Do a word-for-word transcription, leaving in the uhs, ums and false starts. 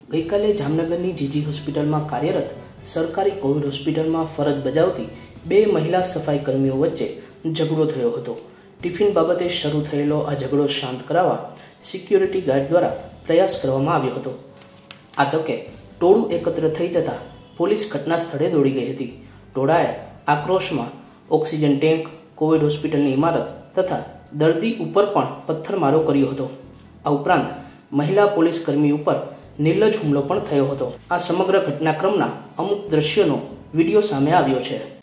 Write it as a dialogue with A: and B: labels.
A: ગઈકાલે જામનગરની જીજી હોસ્પિટલમાં કાર્યરત સરકારી કોવિડ હોસ્પિટલમાં ફરજ બજાવતી બે મહિલા સફાઈ કર્મીઓ વચ્ચે ઝઘડો થયો હતો। ટિફિન બાબતે શરૂ થયેલો આ ઝઘડો શાંત કરાવવા સિક્યોરિટી ગાર્ડ દ્વારા પ્રયાસ કરવામાં આવ્યો હતો। આ તકે ટોળું એકત્ર થઈ જતા પોલીસ ઘટના સ્થળે દોડી ગઈ હતી। ટોળાએ આક્રોશમાં ઓક્સિજન ટેન્ક, કોવિડ હોસ્પિટલની ઇમારત તથા દર્દી ઉપર પણ પથ્થરમારો કર્યો હતો। આ ઉપરાંત મહિલા પોલીસ કર્મી ઉપર નિર્લજ હુમલો પણ થયો હતો। આ સમગ્ર ઘટનાક્રમના અમુક દ્રશ્યોનો વિડીયો સામે આવ્યો છે।